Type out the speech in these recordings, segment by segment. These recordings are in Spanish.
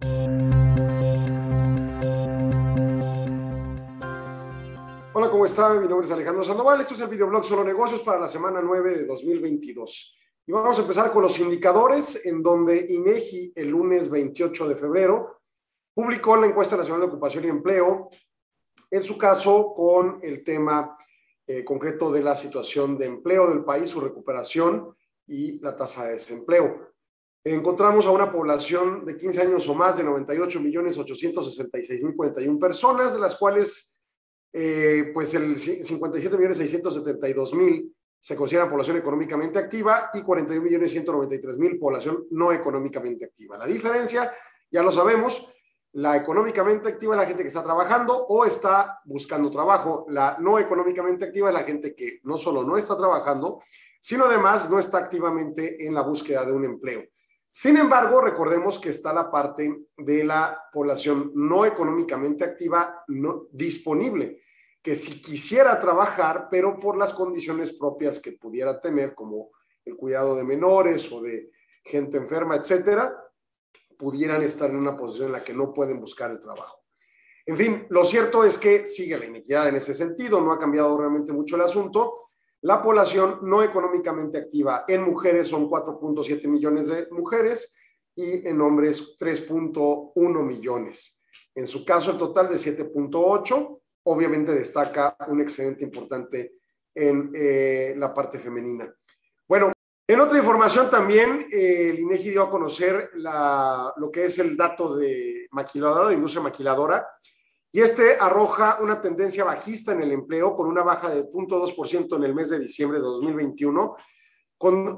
Hola, ¿cómo está? Mi nombre es Alejandro Sandoval. Esto es el videoblog Solo Negocios para la semana 9 de 2022. Y vamos a empezar con los indicadores, en donde INEGI el lunes 28 de febrero publicó la encuesta nacional de ocupación y empleo, en su caso con el tema concreto de la situación de empleo del país, su recuperación y la tasa de desempleo. Encontramos a una población de 15 años o más de 98.866.041 personas, de las cuales pues el 57.672.000 se consideran población económicamente activa y 41.193.000 población no económicamente activa. La diferencia, ya lo sabemos, la económicamente activa es la gente que está trabajando o está buscando trabajo. La no económicamente activa es la gente que no solo no está trabajando, sino además no está activamente en la búsqueda de un empleo. Sin embargo, recordemos que está la parte de la población no económicamente activa no disponible, que si quisiera trabajar, pero por las condiciones propias que pudiera tener, como el cuidado de menores o de gente enferma, etcétera, pudieran estar en una posición en la que no pueden buscar el trabajo. En fin, lo cierto es que sigue la inequidad en ese sentido, no ha cambiado realmente mucho el asunto. La población no económicamente activa en mujeres son 4.7 millones de mujeres y en hombres 3.1 millones. En su caso, el total de 7.8, obviamente destaca un excedente importante en la parte femenina. Bueno, en otra información también, el INEGI dio a conocer lo que es el dato de maquiladora, de industria maquiladora, y este arroja una tendencia bajista en el empleo con una baja de 0.2% en el mes de diciembre de 2021, con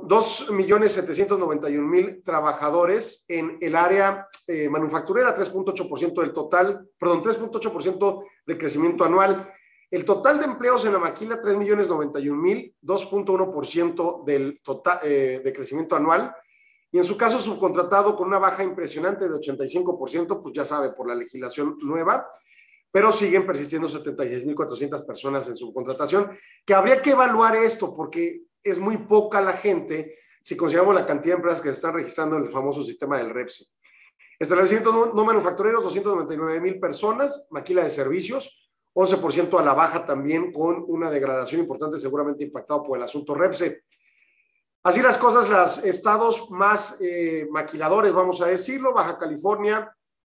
2.791.000 trabajadores en el área manufacturera, 3.8% del total, perdón, 3.8% de crecimiento anual. El total de empleos en la maquila, 3.091.000, 2.1% del total de crecimiento anual. Y en su caso subcontratado con una baja impresionante de 85%, pues ya sabe, por la legislación nueva, pero siguen persistiendo 76.400 personas en subcontratación, que habría que evaluar esto, porque es muy poca la gente si consideramos la cantidad de empresas que se están registrando en el famoso sistema del REPSE. Establecimientos no manufactureros, 299.000 personas, maquila de servicios, 11% a la baja también, con una degradación importante, seguramente impactado por el asunto REPSE. Así las cosas, los estados más maquiladores, vamos a decirlo: Baja California,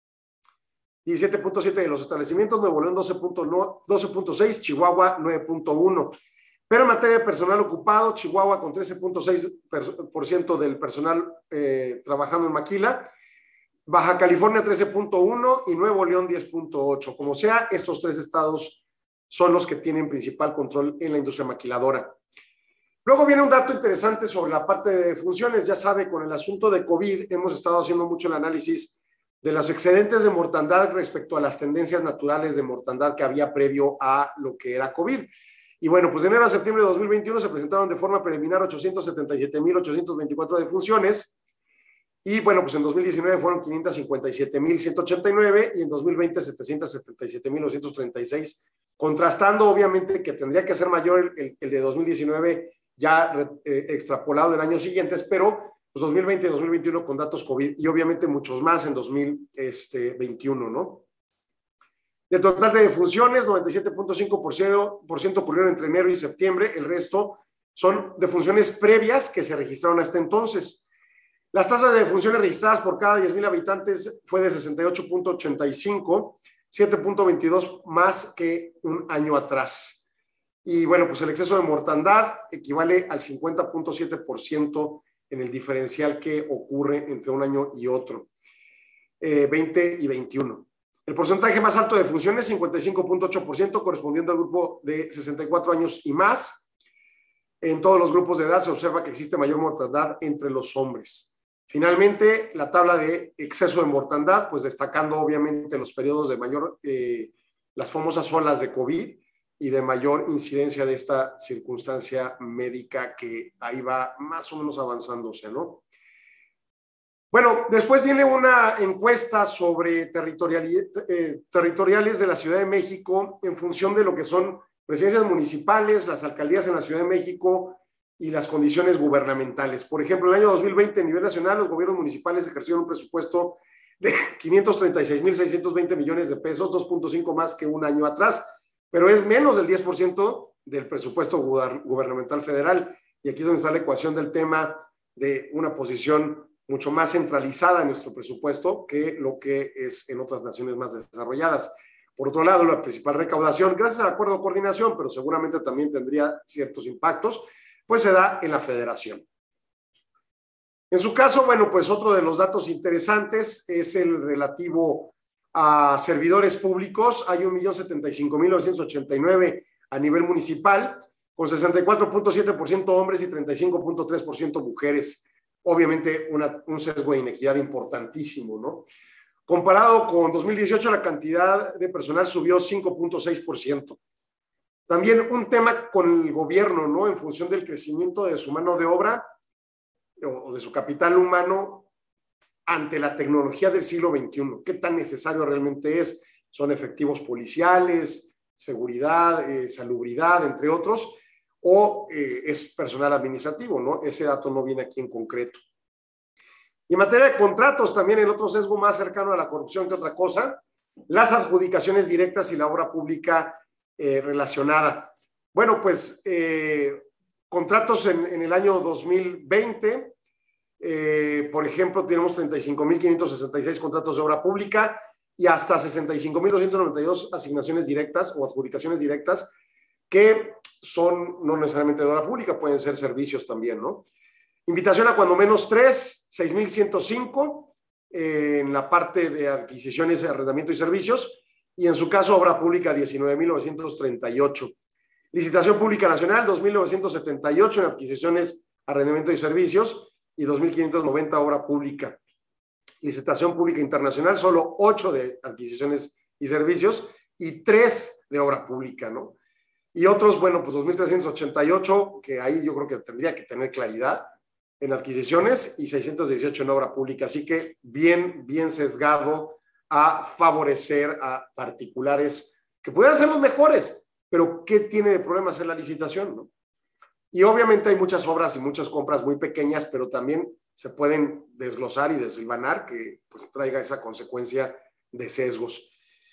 17.7 de los establecimientos, Nuevo León 12.6, Chihuahua 9.1. Pero en materia de personal ocupado, Chihuahua con 13.6% del personal trabajando en maquila, Baja California 13.1 y Nuevo León 10.8. Como sea, estos tres estados son los que tienen principal control en la industria maquiladora. Luego viene un dato interesante sobre la parte de funciones. Ya sabe, con el asunto de COVID hemos estado haciendo mucho el análisis de los excedentes de mortandad respecto a las tendencias naturales de mortandad que había previo a lo que era COVID. Y bueno, pues de enero a septiembre de 2021 se presentaron de forma preliminar 877.824 defunciones. Y bueno, pues en 2019 fueron 557.189 y en 2020 777.936, contrastando obviamente que tendría que ser mayor el de 2019 ya extrapolado en años siguientes, pero pues 2020 y 2021 con datos COVID y obviamente muchos más en 2021, ¿no? De total de defunciones, 97.5% ocurrieron entre enero y septiembre, el resto son defunciones previas que se registraron hasta entonces. Las tasas de defunciones registradas por cada 10,000 habitantes fue de 68.85, 7.22 más que un año atrás. Y bueno, pues el exceso de mortandad equivale al 50.7% en el diferencial que ocurre entre un año y otro, 20 y 21. El porcentaje más alto de defunciones, 55.8%, correspondiendo al grupo de 64 años y más. En todos los grupos de edad se observa que existe mayor mortandad entre los hombres. Finalmente, la tabla de exceso de mortandad, pues destacando obviamente los periodos de mayor, las famosas olas de COVID y de mayor incidencia de esta circunstancia médica que ahí va más o menos avanzándose, ¿no? Bueno, después viene una encuesta sobre territoriales de la Ciudad de México en función de lo que son presidencias municipales, las alcaldías en la Ciudad de México y las condiciones gubernamentales. Por ejemplo, en el año 2020 a nivel nacional los gobiernos municipales ejercieron un presupuesto de 536,620 millones de pesos, 2.5 más que un año atrás, pero es menos del 10% del presupuesto gubernamental federal. Y aquí es donde está la ecuación del tema de una posición mucho más centralizada en nuestro presupuesto que lo que es en otras naciones más desarrolladas. Por otro lado, la principal recaudación, gracias al acuerdo de coordinación, pero seguramente también tendría ciertos impactos, pues se da en la federación. En su caso, bueno, pues otro de los datos interesantes es el relativo a servidores públicos. Hay 1,075,989 a nivel municipal, con 64.7% hombres y 35.3% mujeres. Obviamente un sesgo de inequidad importantísimo, ¿no? Comparado con 2018, la cantidad de personal subió 5.6%. También un tema con el gobierno, ¿no? En función del crecimiento de su mano de obra o de su capital humano ante la tecnología del siglo XXI. ¿Qué tan necesario realmente es? Son efectivos policiales, seguridad, salubridad, entre otros, o es personal administrativo, ¿no? Ese dato no viene aquí en concreto. Y en materia de contratos, también el otro sesgo más cercano a la corrupción que otra cosa, las adjudicaciones directas y la obra pública relacionada. Bueno, pues contratos en el año 2020, por ejemplo, tenemos 35,566 contratos de obra pública y hasta 65,292 asignaciones directas o adjudicaciones directas que son no necesariamente de obra pública, pueden ser servicios también, ¿no? Invitación a cuando menos 3, 6,105 en la parte de adquisiciones, arrendamiento y servicios, y en su caso obra pública 19,938. Licitación pública nacional 2,978 en adquisiciones, arrendamiento y servicios y 2,590 obra pública. Licitación pública internacional, solo 8 de adquisiciones y servicios y 3 de obra pública, ¿no? Y otros, bueno, pues 2,388, que ahí yo creo que tendría que tener claridad en adquisiciones y 618 en obra pública. Así que bien sesgado a favorecer a particulares que pudieran ser los mejores, pero ¿qué tiene de problema hacer la licitación, no? Y obviamente hay muchas obras y muchas compras muy pequeñas, pero también se pueden desglosar y desilvanar que pues, traiga esa consecuencia de sesgos.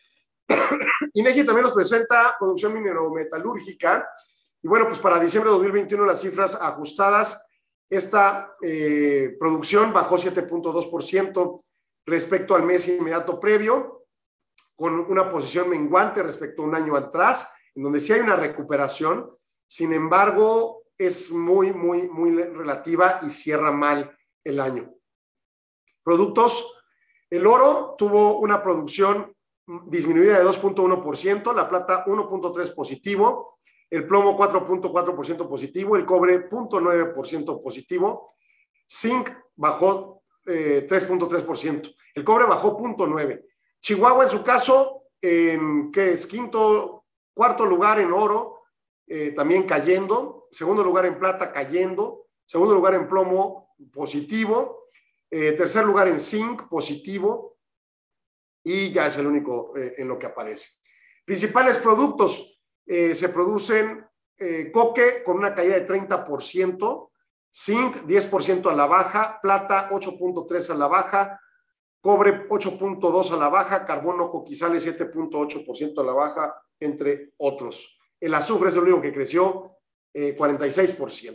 INEGI también nos presenta producción minerometalúrgica y bueno, pues para diciembre de 2021 las cifras ajustadas, esta producción bajó 7.2% respecto al mes inmediato previo, con una posición menguante respecto a un año atrás, en donde sí hay una recuperación, sin embargo es muy relativa y cierra mal el año. Productos, el oro tuvo una producción disminuida de 2.1%, la plata 1.3% positivo, el plomo 4.4% positivo, el cobre 0.9% positivo, zinc bajó 3.3%, el cobre bajó 0.9%. Chihuahua en su caso, que es cuarto lugar en oro, también cayendo, segundo lugar en plata cayendo, segundo lugar en plomo positivo, tercer lugar en zinc positivo, y ya es el único en lo que aparece. Principales productos, se producen coque con una caída de 30%, zinc 10% a la baja, plata 8.3% a la baja, cobre 8.2% a la baja, carbono coquizales 7.8% a la baja, entre otros. El azufre es el único que creció 46%.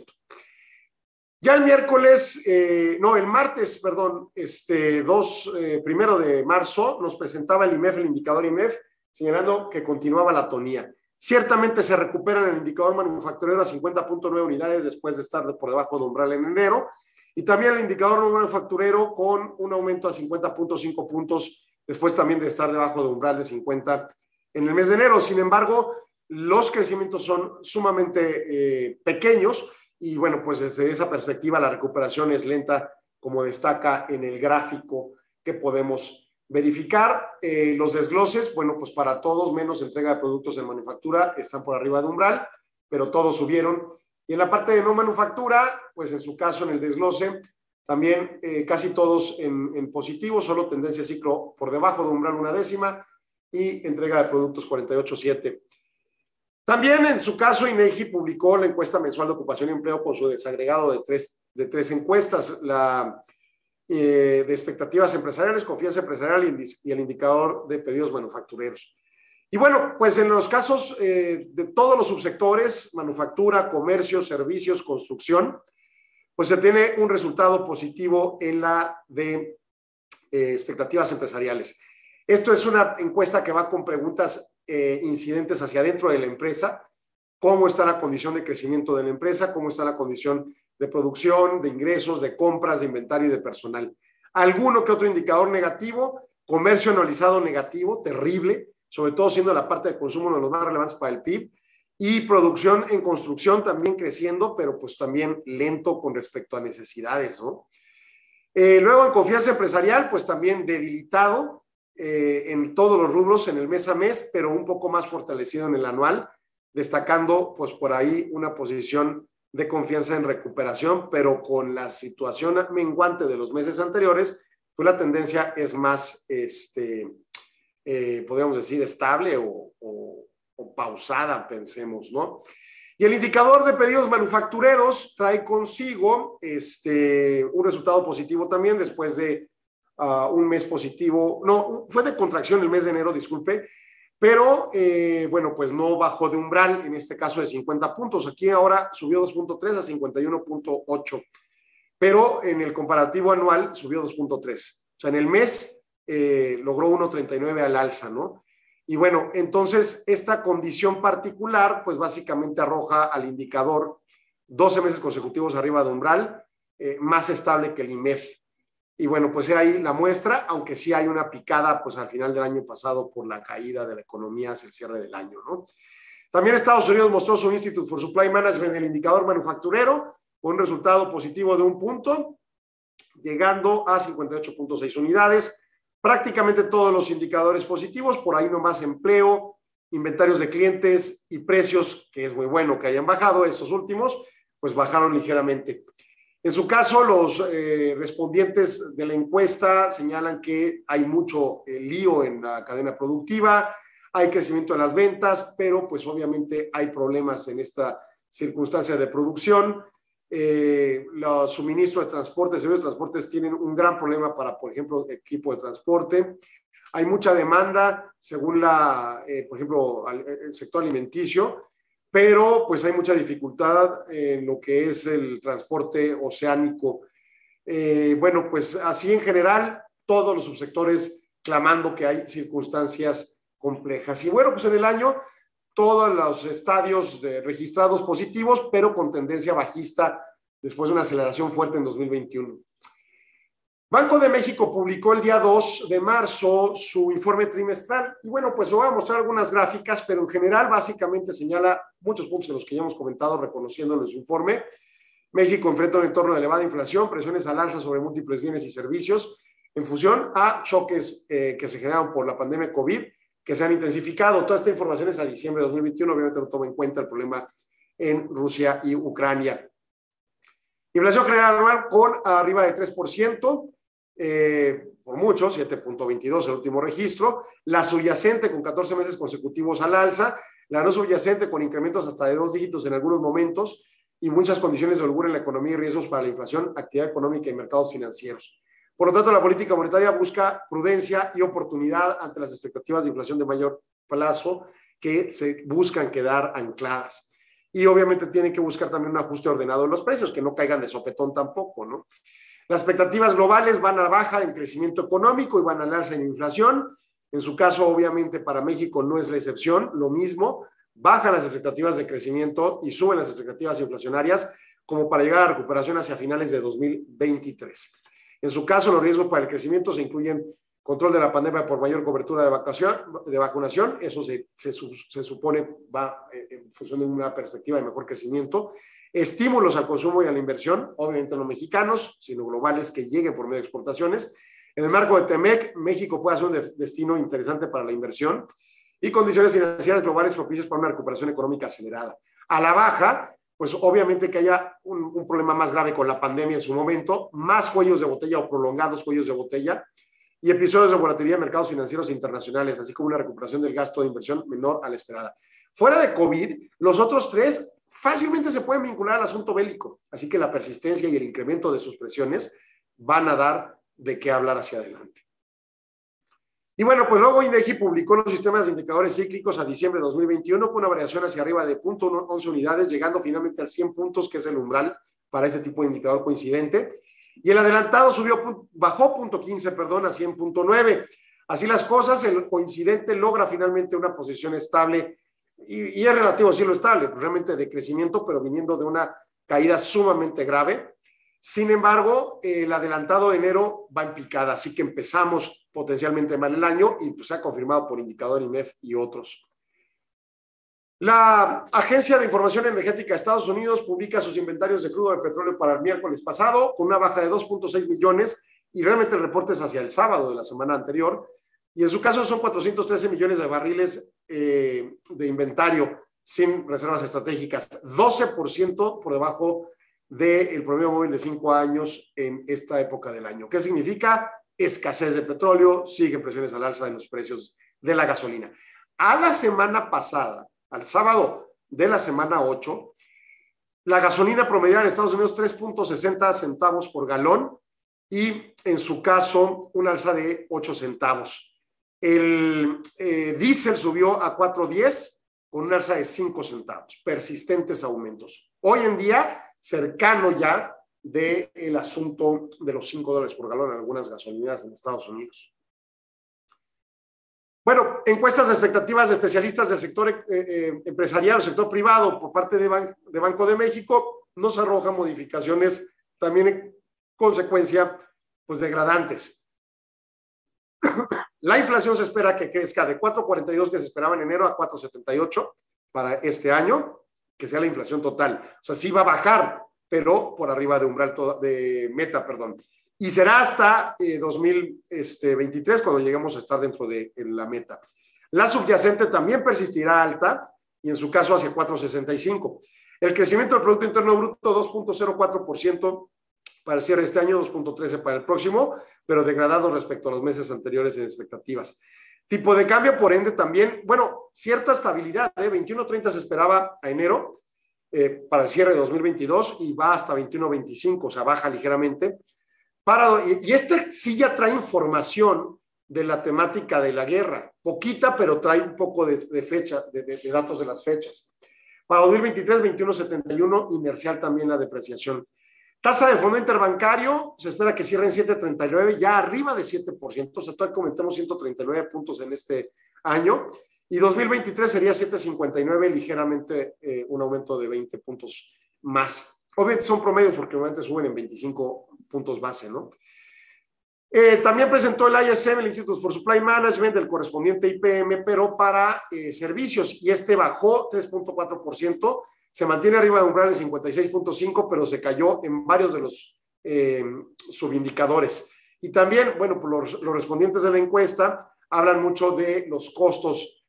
Ya el martes, perdón, 1 de marzo, nos presentaba el IMEF, el indicador IMEF, señalando que continuaba la tonía. Ciertamente se recupera en el indicador manufacturero a 50.9 unidades después de estar por debajo de umbral en enero, y también el indicador no manufacturero con un aumento a 50.5 puntos después también de estar debajo de umbral de 50 en el mes de enero. Sin embargo, los crecimientos son sumamente pequeños, y bueno, pues desde esa perspectiva la recuperación es lenta, como destaca en el gráfico que podemos verificar. Los desgloses, bueno, pues para todos menos entrega de productos en manufactura están por arriba de umbral, pero todos subieron. Y en la parte de no manufactura, pues en su caso en el desglose, también casi todos en positivo, solo tendencia de ciclo por debajo de umbral 1/10 y entrega de productos 48.7. También en su caso, INEGI publicó la encuesta mensual de ocupación y empleo con su desagregado de tres encuestas. La de expectativas empresariales, confianza empresarial y el indicador de pedidos manufactureros. Y bueno, pues en los casos de todos los subsectores, manufactura, comercio, servicios, construcción, pues se tiene un resultado positivo en la de expectativas empresariales. Esto es una encuesta que va con preguntas incidentes hacia adentro de la empresa. ¿Cómo está la condición de crecimiento de la empresa? ¿Cómo está la condición de producción, de ingresos, de compras, de inventario y de personal? Alguno que otro indicador negativo, comercio anualizado negativo, terrible, sobre todo siendo la parte de consumo uno de los más relevantes para el PIB, y producción en construcción también creciendo, pero pues también lento con respecto a necesidades, ¿no? Luego en confianza empresarial, pues también debilitado en todos los rubros en el mes a mes, pero un poco más fortalecido en el anual, destacando pues por ahí una posición de confianza en recuperación, pero con la situación menguante de los meses anteriores, pues la tendencia es más, podríamos decir, estable o pausada, pensemos, ¿no? Y el indicador de pedidos manufactureros trae consigo un resultado positivo también después de un mes positivo, no, fue de contracción el mes de enero, disculpe, pero bueno, pues no bajó de umbral, en este caso de 50 puntos. Aquí ahora subió 2.3 a 51.8, pero en el comparativo anual subió 2.3. O sea, en el mes logró 1.39 al alza, ¿no? Y bueno, entonces esta condición particular, pues básicamente arroja al indicador 12 meses consecutivos arriba de umbral, más estable que el IMEF. Y bueno, pues ahí la muestra, aunque sí hay una picada pues al final del año pasado por la caída de la economía hacia el cierre del año, ¿no? También Estados Unidos mostró su Institute for Supply Management, el indicador manufacturero, con un resultado positivo de 1 punto, llegando a 58.6 unidades. Prácticamente todos los indicadores positivos, por ahí nomás empleo, inventarios de clientes y precios, que es muy bueno que hayan bajado estos últimos, pues bajaron ligeramente. En su caso, los respondientes de la encuesta señalan que hay mucho lío en la cadena productiva, hay crecimiento de las ventas, pero pues obviamente hay problemas en esta circunstancia de producción. Los suministros de transporte, servicios de transportes tienen un gran problema para, por ejemplo, equipo de transporte. Hay mucha demanda, según por ejemplo, el sector alimenticio, pero pues hay mucha dificultad en lo que es el transporte oceánico. Bueno, pues así en general, todos los subsectores clamando que hay circunstancias complejas. Y bueno, pues en el año, todos los estadios registrados positivos, pero con tendencia bajista después de una aceleración fuerte en 2021. Banco de México publicó el día 2 de marzo su informe trimestral y bueno, pues os voy a mostrar algunas gráficas, pero en general básicamente señala muchos puntos en los que ya hemos comentado reconociéndolo en su informe. México enfrenta un entorno de elevada inflación, presiones al alza sobre múltiples bienes y servicios en función a choques que se generaron por la pandemia COVID, que se han intensificado. Toda esta información es a diciembre de 2021, obviamente no toma en cuenta el problema en Rusia y Ucrania. Inflación general anual con arriba de 3%, por mucho, 7.22 el último registro, la subyacente con 14 meses consecutivos al alza, la no subyacente con incrementos hasta de 2 dígitos en algunos momentos y muchas condiciones de holgura en la economía y riesgos para la inflación, actividad económica y mercados financieros. Por lo tanto, la política monetaria busca prudencia y oportunidad ante las expectativas de inflación de mayor plazo que se buscan quedar ancladas. Y obviamente tienen que buscar también un ajuste ordenado de los precios, que no caigan de sopetón tampoco, ¿no? Las expectativas globales van a la baja en crecimiento económico y van al alza en inflación. En su caso, obviamente, para México no es la excepción. Lo mismo, bajan las expectativas de crecimiento y suben las expectativas inflacionarias como para llegar a la recuperación hacia finales de 2023. En su caso, los riesgos para el crecimiento se incluyen control de la pandemia por mayor cobertura de vacunación, eso se supone va en función de una perspectiva de mejor crecimiento, estímulos al consumo y a la inversión, obviamente no mexicanos, sino globales que lleguen por medio de exportaciones. En el marco de TEMEC, México puede ser un destino interesante para la inversión y condiciones financieras globales propicias para una recuperación económica acelerada. A la baja, pues obviamente que haya un problema más grave con la pandemia en su momento, más cuellos de botella o prolongados cuellos de botella, y episodios de volatilidad en mercados financieros internacionales, así como una recuperación del gasto de inversión menor a la esperada. Fuera de COVID, los otros tres fácilmente se pueden vincular al asunto bélico, así que la persistencia y el incremento de sus presiones van a dar de qué hablar hacia adelante. Y bueno, pues luego INEGI publicó los sistemas de indicadores cíclicos a diciembre de 2021 con una variación hacia arriba de 0.11 unidades, llegando finalmente al 100 puntos, que es el umbral para este tipo de indicador coincidente. Y el adelantado bajó 0.15, a 100.9. Así las cosas, el coincidente logra finalmente una posición estable y es relativo decirlo estable, realmente de crecimiento, pero viniendo de una caída sumamente grave. Sin embargo, el adelantado de enero va en picada, así que empezamos potencialmente mal el año y pues se ha confirmado por indicador IMEF y otros. La Agencia de Información Energética de Estados Unidos publica sus inventarios de crudo de petróleo para el miércoles pasado con una baja de 2.6 millones y realmente el reporte es hacia el sábado de la semana anterior y en su caso son 413 millones de barriles de inventario sin reservas estratégicas, 12% por debajo del promedio móvil de 5 años en esta época del año. ¿Qué significa? Escasez de petróleo, siguen presiones al alza de los precios de la gasolina. A la semana pasada, al sábado de la semana 8, la gasolina promediada en Estados Unidos 3.60 centavos por galón y en su caso un alza de 8 centavos. El diésel subió a 4.10 con un alza de 5 centavos, persistentes aumentos. Hoy en día, cercano ya del asunto de los $5 por galón en algunas gasolineras en Estados Unidos. Bueno, encuestas de expectativas de especialistas del sector empresarial o sector privado por parte de Banco de México nos arroja modificaciones también en consecuencia pues degradantes. La inflación se espera que crezca de 4.42 que se esperaba en enero a 4.78 para este año, que sea la inflación total. O sea, sí va a bajar, pero por arriba de umbral de meta, perdón. Y será hasta 2023 cuando lleguemos a estar dentro de la meta. La subyacente también persistirá alta y en su caso hacia 4.65. El crecimiento del Producto Interno Bruto 2.04% para el cierre de este año, 2.13% para el próximo, pero degradado respecto a los meses anteriores en expectativas. Tipo de cambio, por ende, también, bueno, cierta estabilidad, 21.30 se esperaba a enero para el cierre de 2022 y va hasta 21.25, o sea, baja ligeramente. Y este sí ya trae información de la temática de la guerra, poquita, pero trae un poco de fecha, de datos de las fechas. Para 2023, 21.71, inercial también la depreciación. Tasa de fondo interbancario, se espera que cierre en 7.39, ya arriba de 7%, o sea, todavía comentamos 139 puntos en este año, y 2023 sería 7.59, ligeramente un aumento de 20 puntos más. Obviamente son promedios porque obviamente suben en 25 puntos base, ¿no? También presentó el ISM, el Institute for Supply Management, el correspondiente IPM, pero para servicios, y este bajó 3.4%, se mantiene arriba de umbral en 56.5, pero se cayó en varios de los subindicadores. Y también, bueno, pues los respondientes de la encuesta hablan mucho de los costos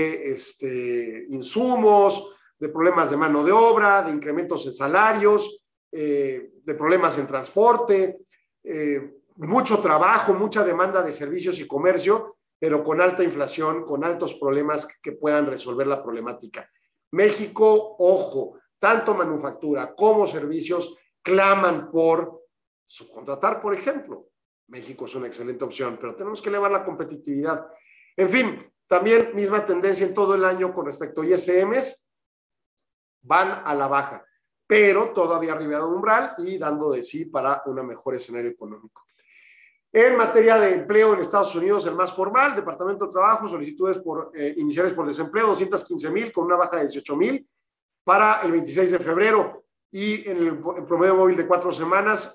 de insumos, de problemas de mano de obra, de incrementos en salarios, de problemas en transporte, mucho trabajo, mucha demanda de servicios y comercio, pero con alta inflación, con altos problemas que puedan resolver la problemática. México, ojo, tanto manufactura como servicios claman por subcontratar, por ejemplo. México es una excelente opción, pero tenemos que elevar la competitividad. En fin, también misma tendencia en todo el año con respecto a ISMs, van a la baja, pero todavía arriba de umbral y dando de sí para un mejor escenario económico. En materia de empleo en Estados Unidos, el más formal, Departamento de Trabajo, solicitudes iniciales por desempleo, 215,000 con una baja de 18,000 para el 26 de febrero. Y en el promedio móvil de 4 semanas,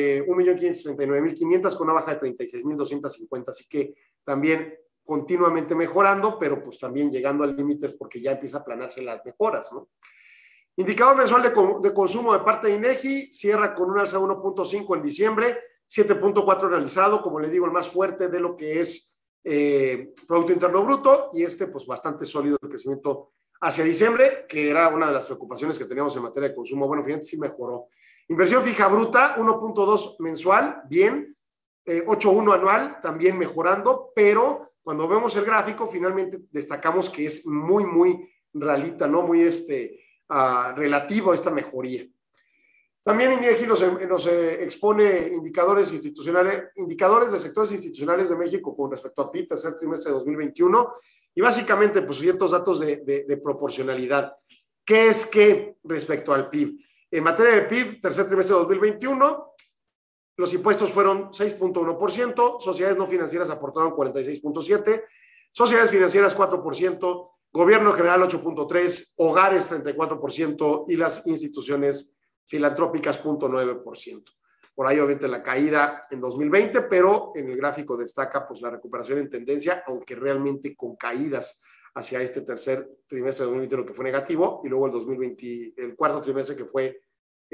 1.539.500 con una baja de 36.250. Así que también continuamente mejorando, pero pues también llegando al límites porque ya empieza a aplanarse las mejoras, ¿no? Indicador mensual de consumo de parte de INEGI cierra con un alza de 1.5 en diciembre, 7.4 realizado, como le digo, el más fuerte de lo que es Producto Interno Bruto, y pues bastante sólido el crecimiento hacia diciembre, que era una de las preocupaciones que teníamos en materia de consumo. Bueno, fíjate, sí mejoró. Inversión fija bruta, 1.2 mensual, bien, 8.1 anual, también mejorando, pero cuando vemos el gráfico, finalmente destacamos que es muy realita, ¿no? Muy relativo a esta mejoría. También INEGI nos expone indicadores institucionales, indicadores de sectores institucionales de México con respecto a PIB, tercer trimestre de 2021, y básicamente pues ciertos datos de proporcionalidad. ¿Qué es qué respecto al PIB? En materia de PIB, tercer trimestre de 2021, los impuestos fueron 6.1%, sociedades no financieras aportaron 46.7%, sociedades financieras 4%, gobierno general 8.3%, hogares 34% y las instituciones filantrópicas 0.9%. Por ahí obviamente la caída en 2020, pero en el gráfico destaca pues la recuperación en tendencia, aunque realmente con caídas hacia este tercer trimestre de 2021 que fue negativo, y luego el 2020, el cuarto trimestre que fue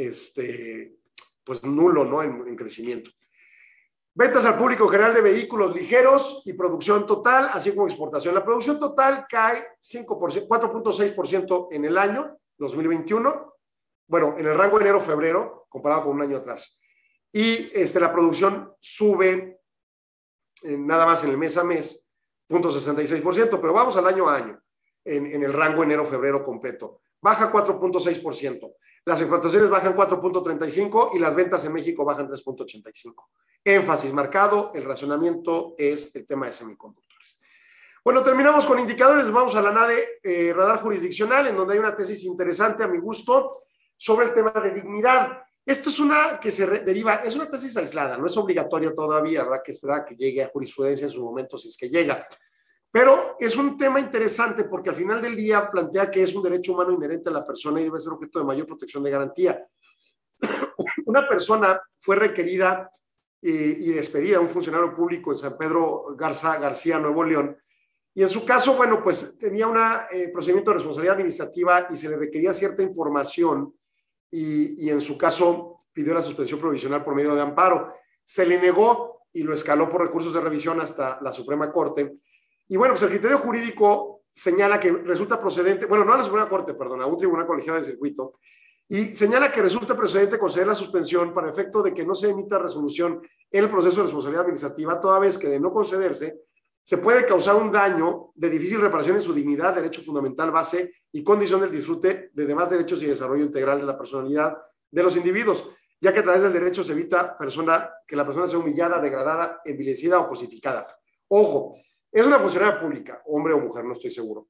pues nulo, ¿no? En crecimiento. Ventas al público general de vehículos ligeros y producción total, así como exportación. La producción total cae 4.6% en el año 2021, bueno, en el rango enero-febrero, comparado con un año atrás. Y la producción sube nada más en el mes a mes, 0.66%, pero vamos al año a año, en el rango enero-febrero completo. Baja 4.6%. Las exportaciones bajan 4.35% y las ventas en México bajan 3.85%. Énfasis marcado, el racionamiento es el tema de semiconductores. Bueno, terminamos con indicadores. Vamos a la NADE radar jurisdiccional, en donde hay una tesis interesante a mi gusto sobre el tema de dignidad. Esto es una que se deriva, es una tesis aislada, no es obligatorio todavía, habrá que esperar a que llegue a jurisprudencia en su momento si es que llega. Pero es un tema interesante porque al final del día plantea que es un derecho humano inherente a la persona y debe ser objeto de mayor protección de garantía. Una persona fue requerida y despedida, un funcionario público en San Pedro García, Nuevo León, y en su caso, bueno, pues tenía un procedimiento de responsabilidad administrativa y se le requería cierta información y en su caso pidió la suspensión provisional por medio de amparo. Se le negó y lo escaló por recursos de revisión hasta la Suprema Corte. Y bueno, pues el criterio jurídico señala que resulta procedente, bueno, no a la Suprema Corte, perdón, a un tribunal colegiado de circuito, y señala que resulta procedente conceder la suspensión para efecto de que no se emita resolución en el proceso de responsabilidad administrativa, toda vez que de no concederse, se puede causar un daño de difícil reparación en su dignidad, derecho fundamental, base y condición del disfrute de demás derechos y desarrollo integral de la personalidad de los individuos, ya que a través del derecho se evita que la persona sea humillada, degradada, envilecida o cosificada. Ojo, es una funcionaria pública, hombre o mujer, no estoy seguro.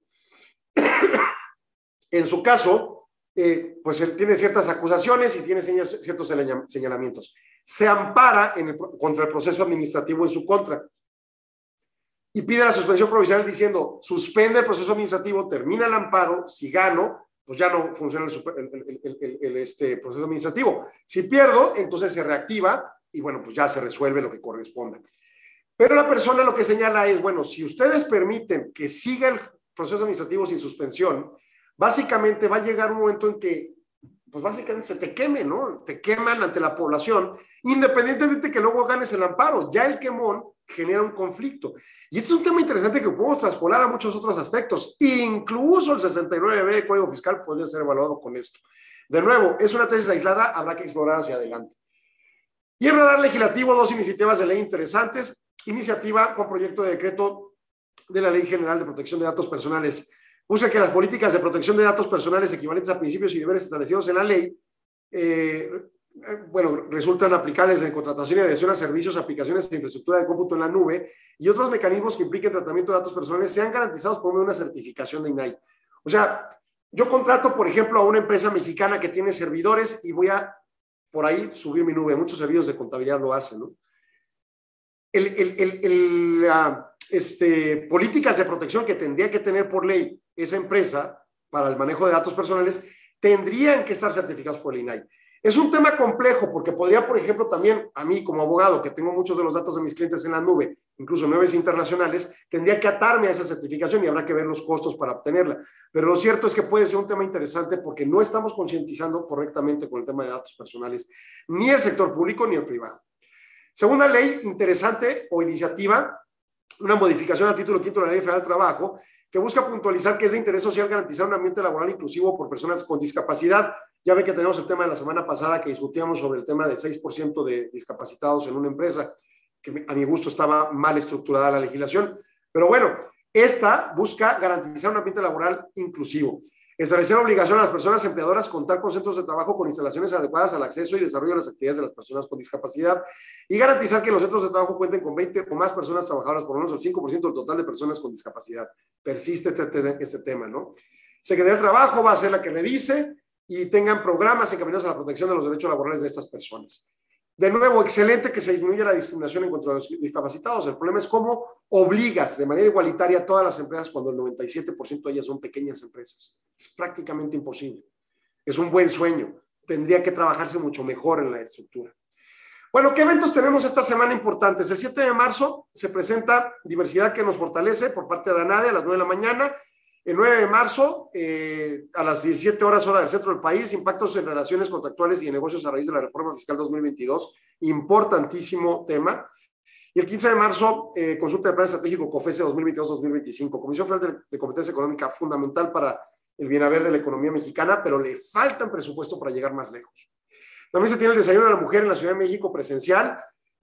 En su caso, pues él tiene ciertas acusaciones y tiene ciertos señalamientos. Se ampara contra el proceso administrativo en su contra y pide la suspensión provisional diciendo, suspende el proceso administrativo, termina el amparo, si gano, pues ya no funciona el proceso administrativo. Si pierdo, entonces se reactiva y bueno, pues ya se resuelve lo que corresponda. Pero la persona lo que señala es, bueno, si ustedes permiten que siga el proceso administrativo sin suspensión, básicamente va a llegar un momento en que, pues básicamente se te queme, ¿no? Te queman ante la población, independientemente que luego ganes el amparo. Ya el quemón genera un conflicto. Y este es un tema interesante que podemos traspolar a muchos otros aspectos. Incluso el 69B del Código Fiscal podría ser evaluado con esto. De nuevo, es una tesis aislada, habrá que explorar hacia adelante. Y el radar legislativo, dos iniciativas de ley interesantes. Iniciativa con proyecto de decreto de la Ley General de Protección de Datos Personales. Busca que las políticas de protección de datos personales equivalentes a principios y deberes establecidos en la ley, resultan aplicables en contratación y adhesión a servicios, aplicaciones de infraestructura de cómputo en la nube y otros mecanismos que impliquen tratamiento de datos personales sean garantizados por medio de una certificación de INAI. O sea, yo contrato, por ejemplo, a una empresa mexicana que tiene servidores y voy a, por ahí, subir mi nube. Muchos servicios de contabilidad lo hacen, ¿no? Políticas de protección que tendría que tener por ley esa empresa para el manejo de datos personales tendrían que estar certificados por el INAI. Es un tema complejo porque podría, por ejemplo, también a mí como abogado, que tengo muchos de los datos de mis clientes en la nube, incluso nubes internacionales, tendría que atarme a esa certificación y habrá que ver los costos para obtenerla. Pero lo cierto es que puede ser un tema interesante porque no estamos concientizando correctamente con el tema de datos personales, ni el sector público ni el privado. Segunda ley interesante o iniciativa, una modificación al título 5 de la Ley Federal del Trabajo, que busca puntualizar que es de interés social garantizar un ambiente laboral inclusivo por personas con discapacidad. Ya ve que tenemos el tema de la semana pasada que discutíamos sobre el tema de 6% de discapacitados en una empresa, que a mi gusto estaba mal estructurada la legislación. Pero bueno, esta busca garantizar un ambiente laboral inclusivo. Establecer obligación a las personas empleadoras contar con centros de trabajo con instalaciones adecuadas al acceso y desarrollo de las actividades de las personas con discapacidad y garantizar que los centros de trabajo cuenten con 20 o más personas trabajadoras, por lo menos el 5% del total de personas con discapacidad. Persiste este tema, ¿no? Secretaría del Trabajo va a ser la que revise y tengan programas encaminados a la protección de los derechos laborales de estas personas. De nuevo, excelente que se disminuya la discriminación en contra de los discapacitados. El problema es cómo obligas de manera igualitaria a todas las empresas cuando el 97% de ellas son pequeñas empresas. Es prácticamente imposible. Es un buen sueño. Tendría que trabajarse mucho mejor en la estructura. Bueno, ¿qué eventos tenemos esta semana importantes? El 7 de marzo se presenta Diversidad que nos fortalece por parte de ANADE a las 9 de la mañana. El 9 de marzo, a las 17 horas hora del centro del país, impactos en relaciones contractuales y de negocios a raíz de la reforma fiscal 2022, importantísimo tema. Y el 15 de marzo, consulta de plan estratégico COFESE 2022-2025, Comisión Federal de Competencia Económica, fundamental para el bienaver de la economía mexicana, pero le faltan presupuesto para llegar más lejos. También se tiene el desayuno de la mujer en la Ciudad de México presencial,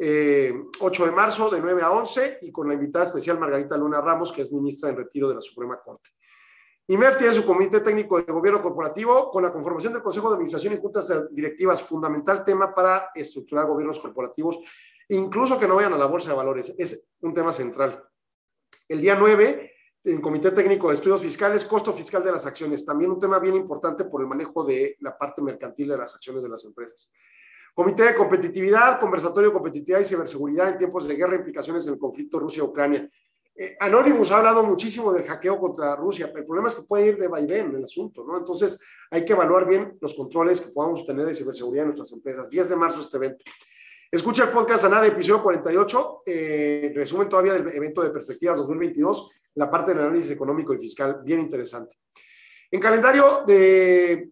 8 de marzo de 9 a 11 y con la invitada especial Margarita Luna Ramos, que es ministra en retiro de la Suprema Corte. IMEF tiene su Comité Técnico de Gobierno Corporativo con la conformación del Consejo de Administración y juntas directivas, fundamental tema para estructurar gobiernos corporativos, incluso que no vayan a la Bolsa de Valores, es un tema central. El día 9, en Comité Técnico de Estudios Fiscales, costo fiscal de las acciones, también un tema bien importante por el manejo de la parte mercantil de las acciones de las empresas. Comité de Competitividad, conversatorio de competitividad y ciberseguridad en tiempos de guerra, implicaciones en el conflicto Rusia-Ucrania. Anonymous ha hablado muchísimo del hackeo contra Rusia, pero el problema es que puede ir de vaivén el asunto, ¿no? Entonces hay que evaluar bien los controles que podamos tener de ciberseguridad en nuestras empresas. 10 de marzo este evento. Escucha el podcast ANADE, episodio 48, resumen todavía del evento de Perspectivas 2022, la parte del análisis económico y fiscal, bien interesante. En calendario de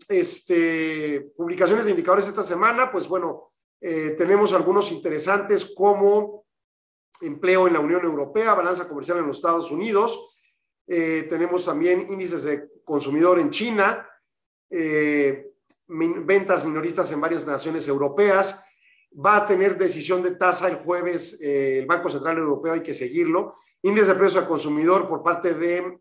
publicaciones de indicadores esta semana, pues bueno, tenemos algunos interesantes como empleo en la Unión Europea, balanza comercial en los Estados Unidos, tenemos también índices de consumidor en China, ventas minoristas en varias naciones europeas, va a tener decisión de tasa el jueves el Banco Central Europeo, hay que seguirlo, índice de precio al consumidor por parte de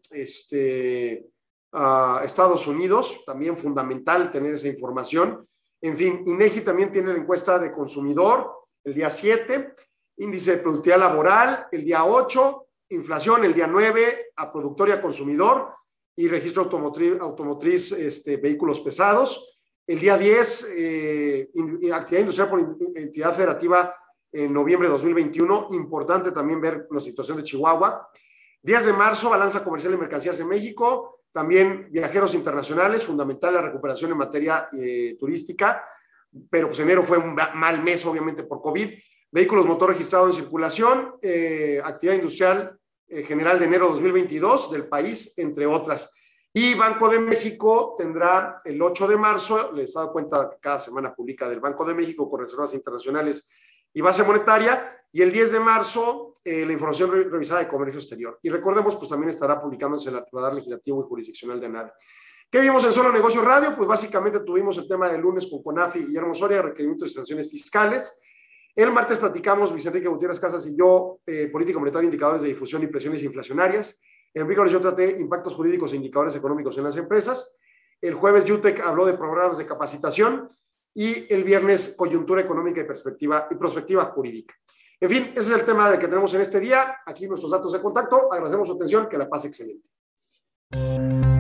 Estados Unidos, también fundamental tener esa información. En fin, INEGI también tiene la encuesta de consumidor el día 7, índice de productividad laboral el día 8, inflación el día 9 a productor y a consumidor y registro automotriz vehículos pesados. El día 10, actividad industrial por entidad federativa en noviembre de 2021, importante también ver la situación de Chihuahua. 10 de marzo, balanza comercial de mercancías en México, también viajeros internacionales, fundamental la recuperación en materia turística, pero pues enero fue un mal mes obviamente por COVID. Vehículos motor registrado en circulación, actividad industrial general de enero 2022 del país, entre otras. Y Banco de México tendrá el 8 de marzo, les he dado cuenta que cada semana publica del Banco de México con reservas internacionales y base monetaria, y el 10 de marzo la información revisada de comercio exterior. Y recordemos, pues también estará publicándose el radar legislativo y jurisdiccional de ANADE. ¿Qué vimos en Solo Negocios Radio? Pues básicamente tuvimos el tema del lunes con CONAFI y Guillermo Soria, requerimientos y sanciones fiscales. El martes platicamos, Luis Enrique Gutiérrez Casas y yo, política monetaria, indicadores de difusión y presiones inflacionarias. El miércoles yo traté impactos jurídicos e indicadores económicos en las empresas. El jueves Yutec habló de programas de capacitación y el viernes coyuntura económica y prospectiva jurídica. En fin, ese es el tema que tenemos en este día. Aquí nuestros datos de contacto. Agradecemos su atención. Que la pase excelente.